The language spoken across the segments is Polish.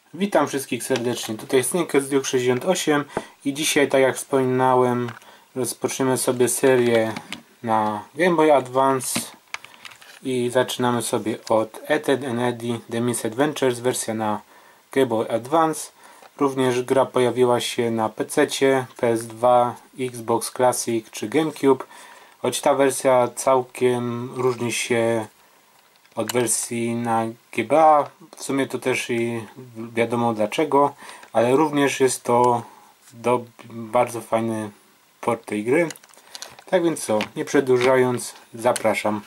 Witam wszystkich serdecznie, tutaj Snickers Duke 68 i dzisiaj, tak jak wspominałem, rozpoczniemy sobie serię na Game Boy Advance i zaczynamy sobie od Ed, Edd n Eddy The Misadventures, wersja na Game Boy Advance. Również gra pojawiła się na PC-cie, PS2, Xbox Classic czy GameCube, choć ta wersja całkiem różni się od wersji na GBA. W sumie to też i wiadomo dlaczego, ale również jest to bardzo fajny port tej gry. Tak więc co, nie przedłużając, zapraszam.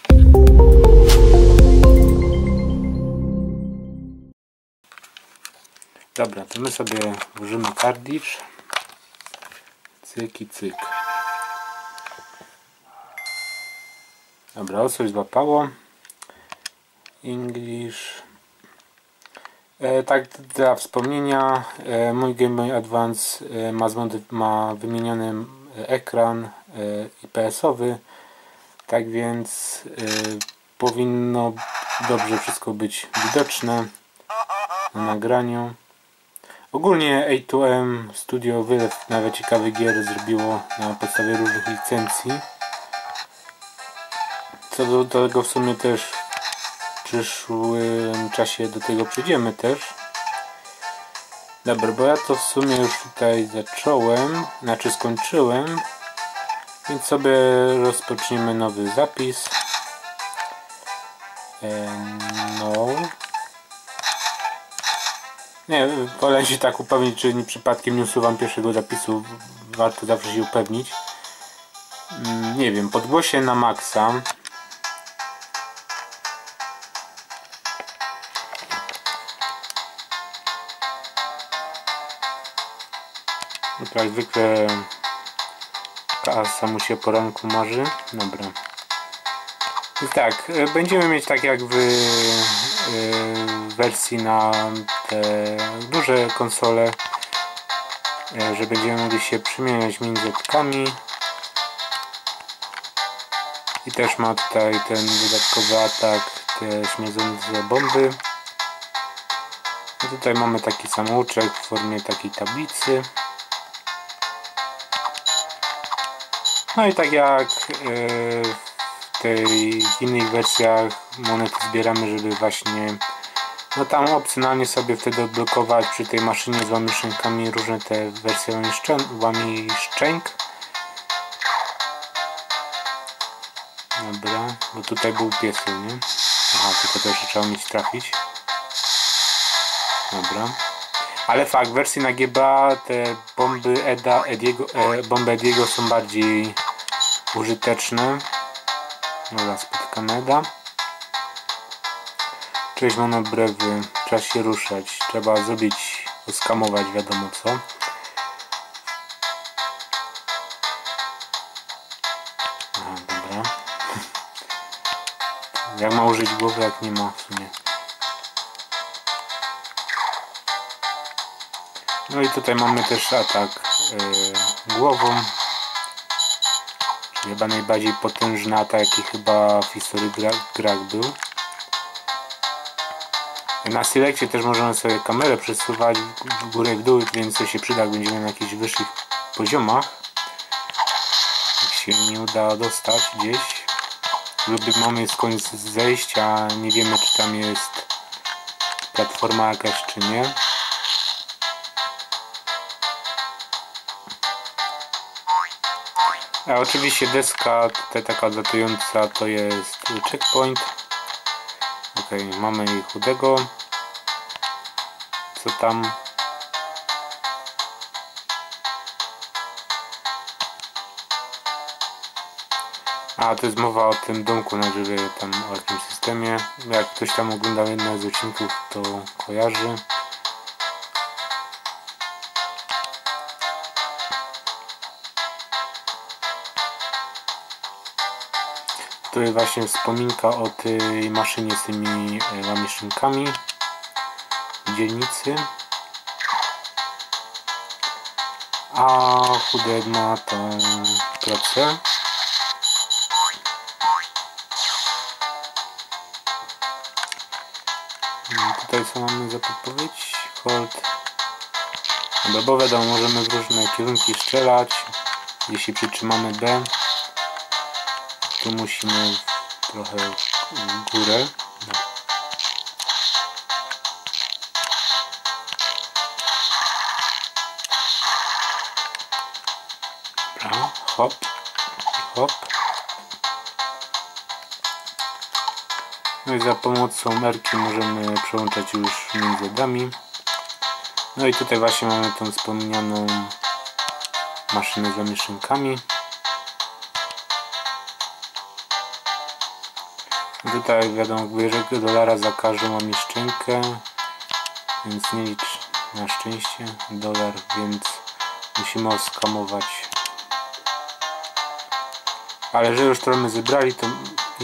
Dobra, to my sobie włożymy kartridż. Cyk i cyk. Dobra, o coś złapało. English. Tak dla wspomnienia, mój Game Boy Advance ma wymieniony ekran IPS-owy, tak więc powinno dobrze wszystko być widoczne na nagraniu. Ogólnie A2M Studio wiele nawet ciekawych gier zrobiło na podstawie różnych licencji. Co do tego w sumie też w przyszłym czasie do tego przejdziemy też. Dobra, bo ja to w sumie już tutaj zacząłem, znaczy skończyłem, więc sobie rozpoczniemy nowy zapis. No. Nie, wolę się tak upewnić, czy przypadkiem nie usuwam pierwszego zapisu. Warto zawsze się upewnić. Nie wiem, podgłosie na maksa. Jak zwykle kasa mu się po ranku marzy. Dobra. I tak, będziemy mieć tak jak w wersji na te duże konsole, że będziemy mogli się przemieniać między epkami. I też ma tutaj ten dodatkowy atak, te śmierdzące bomby. I tutaj mamy taki samouczek w formie takiej tablicy. No i tak jak w tej innych wersjach monety zbieramy, żeby właśnie tam opcjonalnie sobie wtedy odblokować przy tej maszynie z łamiszczękami różne te wersje łamiszczęk. Dobra, bo tutaj był pieseł, nie? Aha, tylko to jeszcze trzeba umieć trafić. Dobra. Ale fakt, w wersji na GBA te bomby Eddiego są bardziej użyteczne. Dobra, spotkamy Eda. Cześć monobrewy, trzeba się ruszać, trzeba zrobić, oskamować wiadomo co. Aha, dobra. Jak ma użyć głowy, jak nie ma w sumie. No i tutaj mamy też atak głową. Czyli chyba najbardziej potężny atak, jaki chyba w historii grach był. Na selekcie też możemy sobie kamerę przesuwać w górę i w dół, więc to się przyda, jak będziemy na jakichś wyższych poziomach. Jak się nie uda dostać gdzieś. Lub mamy jest koniec zejścia, nie wiemy czy tam jest platforma jakaś czy nie. A oczywiście deska tutaj taka odlatująca to jest checkpoint. Ok, mamy i chudego. Co tam? A, to jest mowa o tym domku na drzewie, tam o jakimś systemie. Jak ktoś tam oglądał jedno z odcinków, to kojarzy. To jest właśnie wspominka o tej maszynie z tymi łamiszczynkami w dzielnicy. A Huded ma tą pracę. Tutaj co mamy za podpowiedź? Hold. Dobra, bo wiadomo, możemy w różne kierunki strzelać. Jeśli przytrzymamy B, tu musimy trochę w górę. Dobra, hop, hop. No i za pomocą merki możemy przełączać już między dami. No i tutaj właśnie mamy tą wspomnianą maszynę z zamieszankami. Tutaj wiadomo, bierze dolara za każdą zamieszczynkę, więc nie licz na szczęście dolar, więc musimy oskamować. Ale że już to my zebrali, to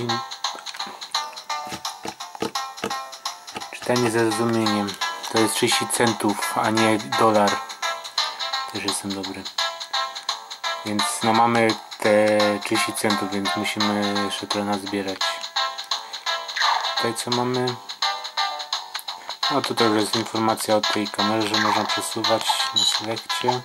czytanie ze zrozumieniem. To jest 30 centów, a nie dolar. Też jestem dobry. Więc no mamy te 30 centów, więc musimy jeszcze trochę nazbierać. Tutaj co mamy? No tutaj już jest informacja o tej kamerze, że można przesuwać na selekcie.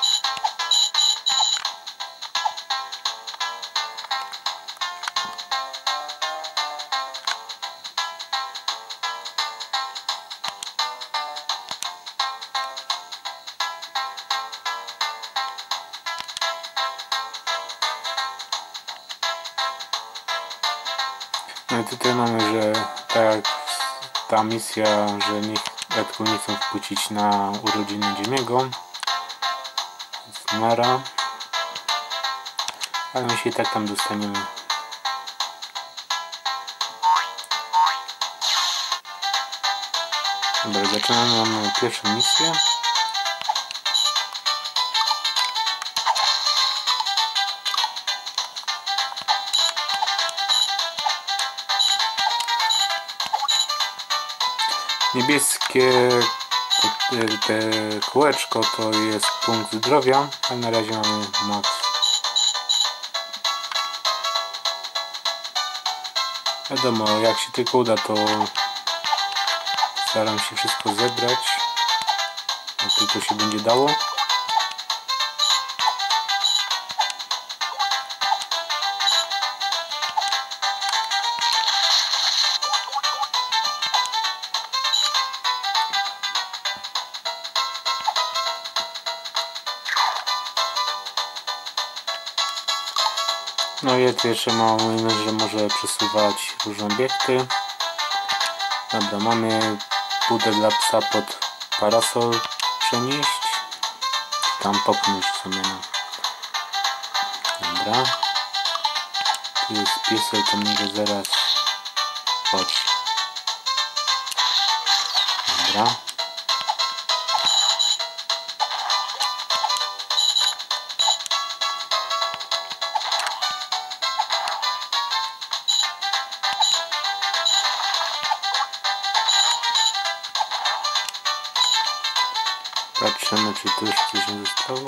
No i tutaj mamy, że tak jak ta misja, że Edku nie chcą wpłacić na urodziny Jimmy'ego, więc nara, ale my się i tak tam dostaniemy. Dobra, zaczynamy, mamy pierwszą misję. Niebieskie te kółeczko to jest punkt zdrowia, a na razie mamy max. Wiadomo, jak się tylko uda, to staram się wszystko zebrać, jak tylko się będzie dało. No i jest jeszcze mała umiejętność, że może przesuwać różne obiekty. Dobra, mamy budę dla psa pod parasol przenieść. Tam popchnąć w sumie. Dobra. Tu jest piesek, to mogę zaraz... Chodź. Dobra. Patrzymy, czy tu jeszcze coś nie zostało.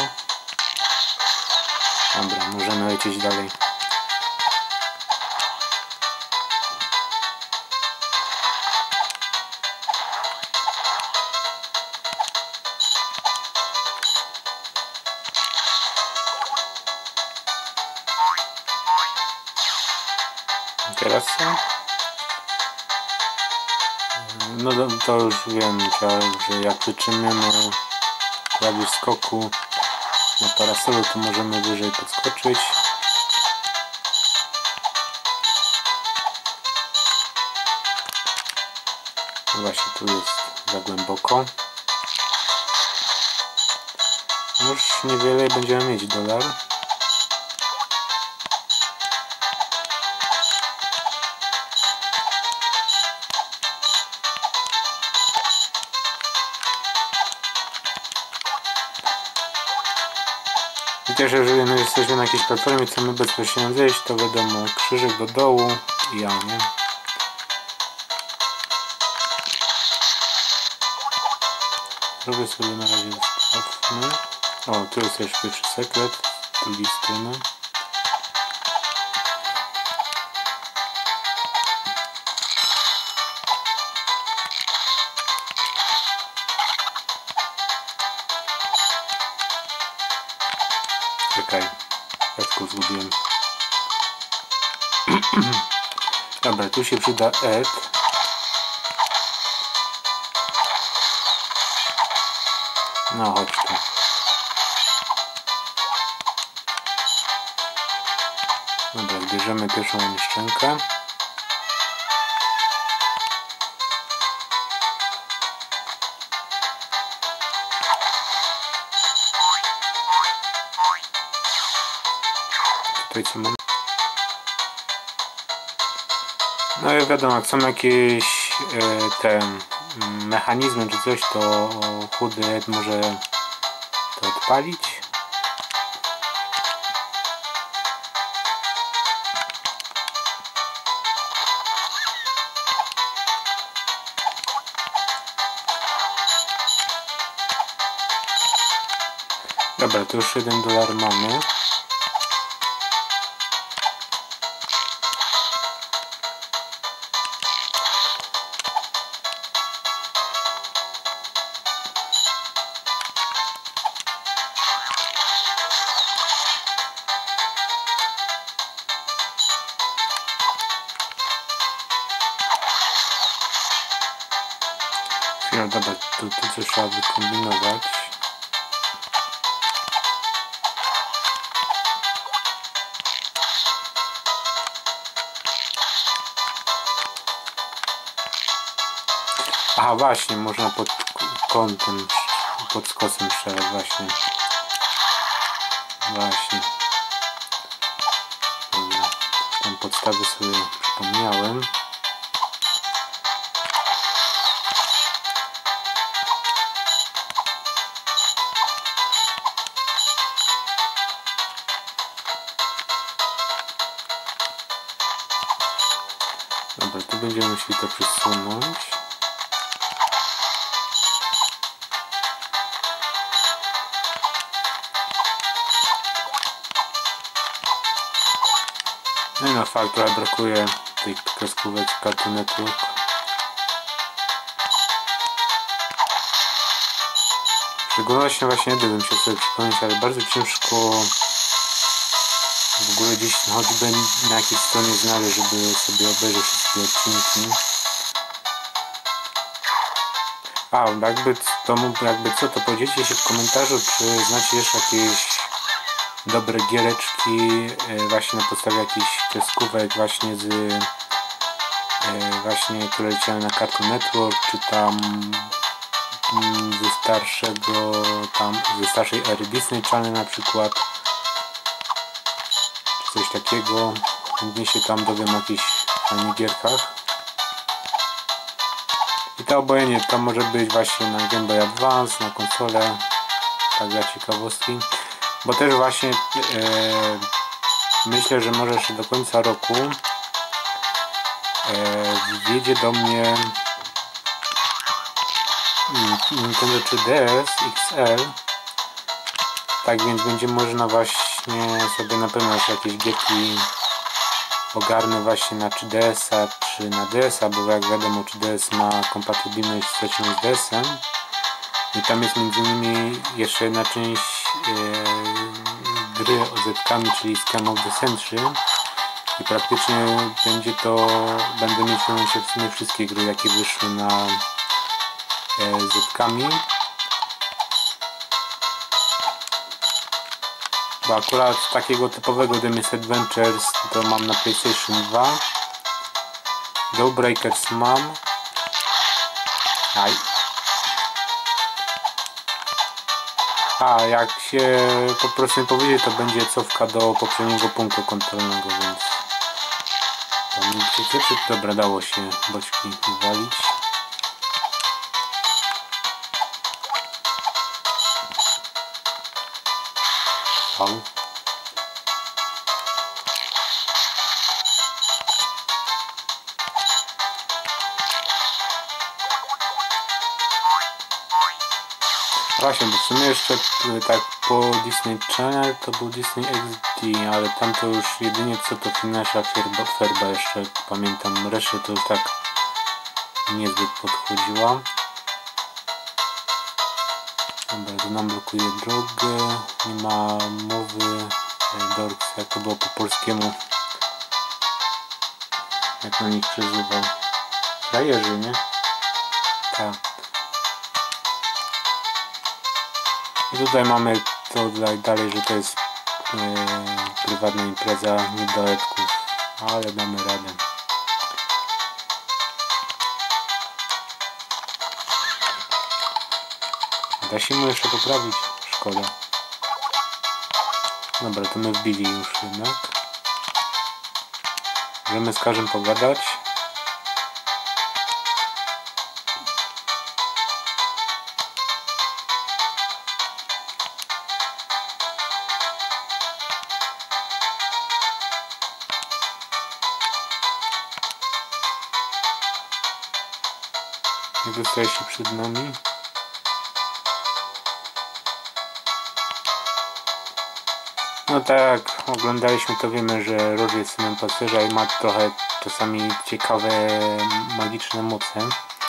Dobra, możemy lecieć dalej. Teraz co? No to już wiem, że jak przytrzymamy klawisz skoku na parasolu, to możemy wyżej podskoczyć. Właśnie tu jest za głęboko. Już niewiele będziemy mieć dolar. I też jeżeli my jesteśmy na jakiejś platformie, chcemy bezpośrednio zejść, to wiadomo, krzyżyk do dołu i ja, nie? Zrobię sobie na razie sprawmy. O, tu jest też pierwszy sekret z drugiej strony. Czekaj, jak go zgubiłem. Dobra, tu się przyda egg. No chodź tu. Dobra, zbierzemy pierwszą nieszczękę. Tutaj co mamy? No i wiadomo, jak są jakieś te mechanizmy czy coś, to chudy może to odpalić. Dobra, to już $1 mamy. No dobra, tu coś trzeba wykombinować. Aha, właśnie, można pod kątem, pod skosem strzelać, właśnie. Właśnie. Dobra, tą podstawę sobie przypomniałem. Dobra, tu będziemy musieli to przesunąć. No i na fakt, trochę brakuje tych kreskówek z Cartoon Network. W szczególności właśnie bym się sobie przypomnieć, ale bardzo ciężko w ogóle gdzieś choćby na jakiejś stronie znaleźć, żeby sobie obejrzeć wszystkie odcinki. A, jakby co, to podzielcie się w komentarzu, czy znacie jeszcze jakieś dobre giereczki właśnie na podstawie jakichś kreskówek właśnie właśnie, które leciały na Cartoon Network, czy tam ze starszej ery Disney Channel na przykład, czy coś takiego. Chętnie się tam dowiem o jakichś fajnych gierkach. I to obojętnie, to może być właśnie na Game Boy Advance, na konsolę, tak dla ciekawostki. Bo też właśnie myślę, że może jeszcze do końca roku wjedzie do mnie Nintendo 3DS XL. Tak więc będzie można właśnie sobie na pewno jeszcze jakieś gierki ogarnę właśnie na 3DS-a czy na DS-a, bo jak wiadomo 3DS ma kompatybilność z trzecim DS-em. I tam jest m.in. jeszcze jedna część gry OZ-kami, czyli Scam of the Century. I praktycznie będę mieć w sumie wszystkie gry, jakie wyszły na Z-kami. Bo akurat takiego typowego The Misadventures to mam na PlayStation 2. Dawbreakers mam. A jak się po prostu nie powiedzie, to będzie cofka do poprzedniego punktu kontrolnego, więc dobra, dało się boczki wywalić. Właśnie, bo w sumie jeszcze tak po Disney Channel to był Disney XD, ale tam to już jedynie co to Phineas'a Ferba jeszcze pamiętam, resztę to już tak niezbyt podchodziła. Dobra, to nam blokuje drogę. Nie ma mowy Dorks, jak to było po polskiemu. Jak na nich przezywał. Frajerzy, nie? Tak. I tutaj mamy to dalej, że to jest prywatna impreza niedoletków. Ale damy radę. Da się mu jeszcze poprawić? Szkoda. Dobra, to my wbili już jednak. Możemy z każdym pogadać. Nie dostaje się przed nami. No tak, oglądaliśmy, to wiemy, że Roż jest synem pasterza i ma trochę czasami ciekawe, magiczne moce.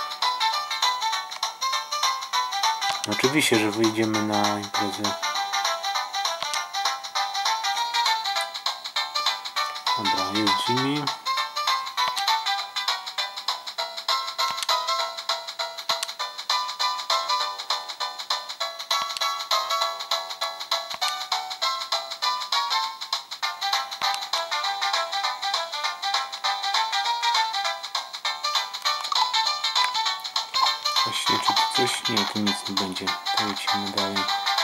Oczywiście, że wyjdziemy na imprezę. Dobra, jest Jimmy. Właśnie, czy tu coś? Nie, tu nic nie będzie. To lecimy dalej.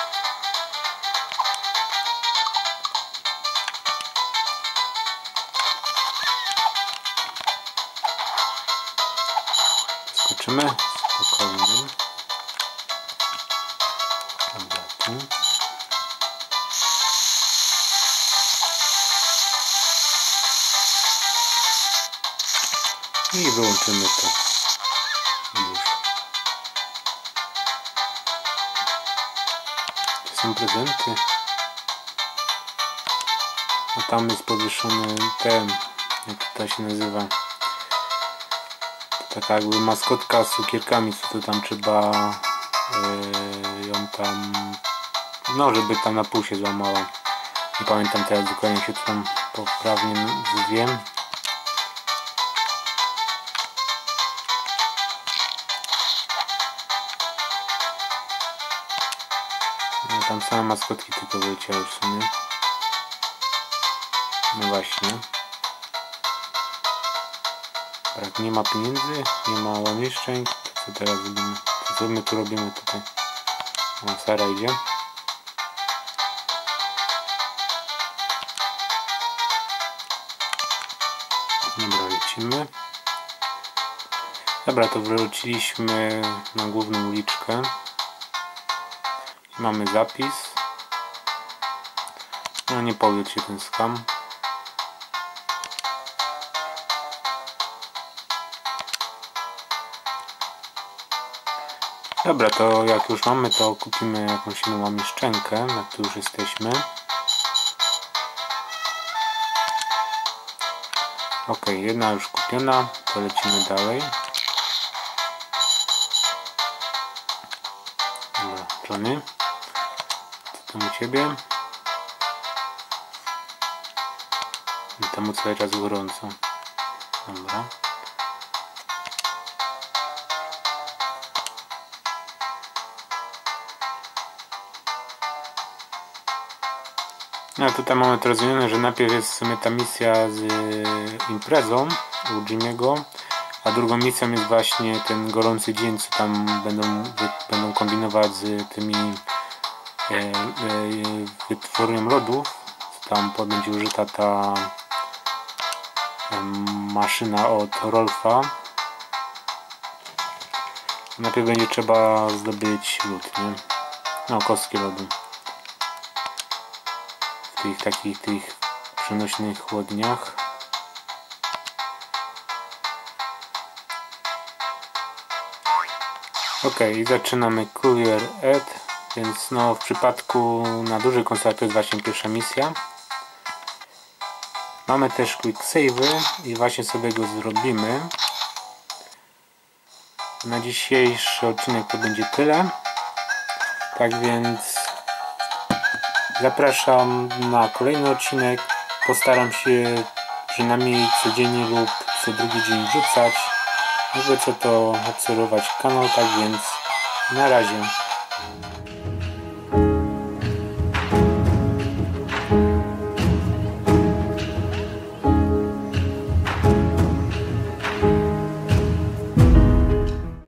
Skoczymy spokojnie. Dobra, tu. I wyłączymy to. Już. Są prezenty. A tam jest powieszony ten, jak to się nazywa, to taka jakby maskotka z cukierkami, co to tam trzeba ją tam, no żeby tam na pół się złamała. Nie pamiętam teraz dokładnie, się to tam poprawnie wiem. No, tam same maskotki tylko wyleciały w sumie. No właśnie. Tak, nie ma pieniędzy, nie ma łamieszczeń. Co teraz robimy? Co my tu robimy tutaj? O, Sara idzie. Dobra, lecimy. Dobra, to wróciliśmy na główną uliczkę. Mamy zapis. No nie powiódł się ten skam. Dobra, to jak już mamy, to kupimy jakąś inną łamieszczenkę, na tu już jesteśmy. Ok, jedna już kupiona, to lecimy dalej. Dobra, Johnny. Co tam u ciebie? I temu cały czas gorąco. Dobra. No tutaj mamy to rozumiane, że najpierw jest w sumie ta misja z imprezą u Jimmy'ego, a drugą misją jest właśnie ten gorący dzień, co tam będą kombinować z tymi wytwórnią lodów, co tam będzie użyta ta maszyna od Rolfa. Najpierw będzie trzeba zdobyć lód, nie? No, kostki lodu. W tych przenośnych chłodniach. Ok, zaczynamy Clear Ed, więc no w przypadku na dużej konsoli to jest właśnie pierwsza misja. Mamy też quick save'y i właśnie sobie go zrobimy. Na dzisiejszy odcinek to będzie tyle. Tak więc zapraszam na kolejny odcinek. Postaram się przynajmniej codziennie lub co drugi dzień wrzucać. Jakby co to obserwować kanał, tak więc na razie.